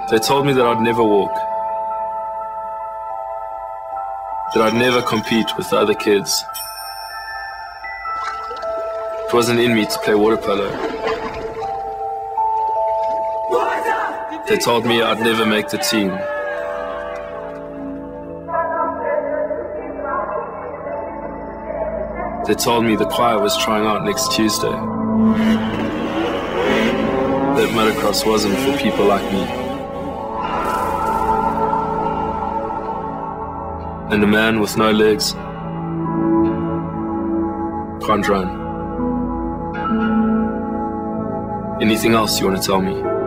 They told me that I'd never walk, that I'd never compete with the other kids. It wasn't in me to play water polo. They told me I'd never make the team. They told me the choir was trying out next Tuesday. That motocross wasn't for people like me. And a man with no legs can't run. Anything else you want to tell me?